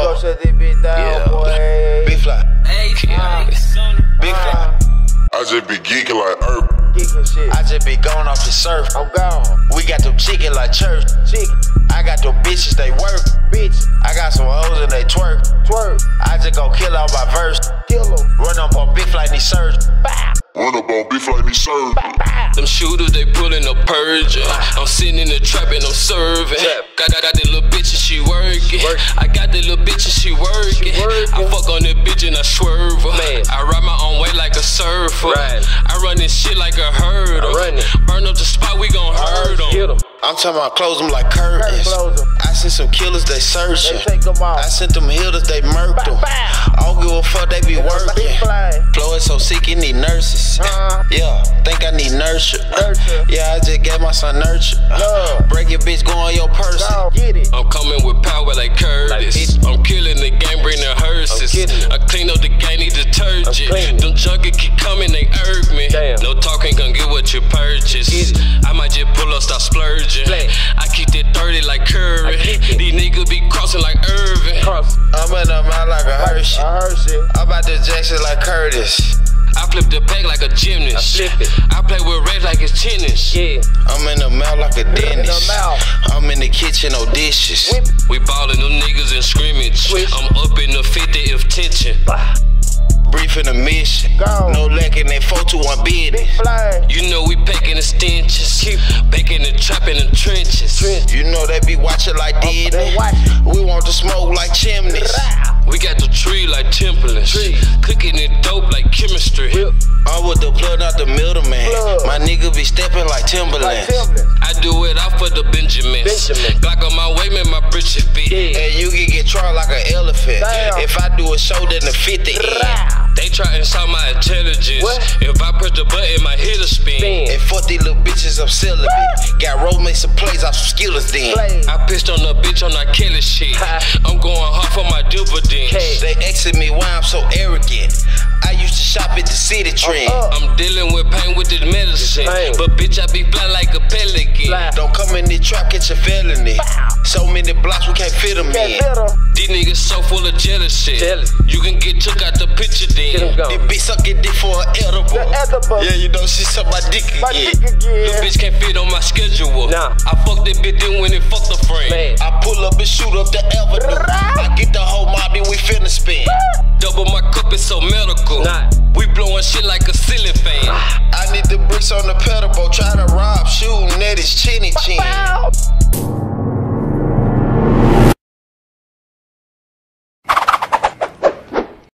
go shut this bitch down, boy. Big fly. Big fly. I just be geeking like Earth. Geeking shit. I just be going off the surf. I'm gone. We got them chicken like church. Chicken. I got them bitches, they work. Bitch. I got some hoes and they twerk. Twerk. I just go kill out my verse. Kill 'em. Run up on Big Fly, need surge. Bow. Run up on beef like me serve. Them shooters, they pullin' a purge. I'm sitting in the trap and I'm serving. Got the little bitch and she working. I got the little bitch and she working. I fuck on that bitch and I swerve her. I ride my own way like a surfer. I run this shit like a hurdle. Burn up the spot, we gon' hurt them. I'm talking about close them like curtains. I sent some killers, they searching. I sent them healers, they murked them. I don't give a fuck, they be working. Flow is so sick, it need nurses. Yeah, think I need nurture. Yeah, I just gave my son nurture. Break your bitch, go on your person. I'm coming with power like Curtis. I'm killing the game, bring the hearses. I clean up the game, need detergent. Them junkies keep coming, they irk me. No talking, gon' get what you purchase. I might just pull up, start splurging. I keep that 30 like Curry. These niggas be crossing like Irvin. I'm in the mouth like a Hershey. I'm about to Jackson like Curtis. I flip the pack like a gymnast. I play with Red like it's tennis. I'm in the mouth like a dentist. I'm in the kitchen, no dishes. We ballin' them niggas in scrimmage. I'm up in the 50 if tension. Briefing a mission. No lacking that 421 business. You know we packing the stenches. Baking the trap in the trenches. You know they be watching like Disney. We want to smoke like chimneys. We got the tree like Timberlands. Cooking it dope like chemistry. I'm with the blood, not the middleman. My nigga be stepping like Timberlands. I do it out for the Benjamins. Glock on my way, man, my britches fit. And you can get tried like an elephant. If I do a show, then the 50 in. They try and insult my intelligence. If I press the button, my hitter spin. And fuck these little bitches, I'm celibate. Got roll some plays off some skillers then. I pissed on the bitch on that killer shit. I'm going hard for my dividends. They asking me why I'm so arrogant. I used to shop at the city trend. I'm dealing with pain with this medicine. But bitch, I be fly like a pelican. Don't come in the trap, catch a felony. So many blocks, we can't fit them in. These niggas so full of jealousy. You can get took out the picture then. This bitch sucking dick for an edible. Yeah, you know she suck my dick again. Little bitch can't fit on my schedule. I fuck that bitch then when it fuck the frame. I pull up and shoot up the avenue. I get the whole mob and we finna spin. Double my cup, it's so medical. We blowing shit like a ceiling fan. I need the bricks on the pedal boat. Try to rob, shooting at his chin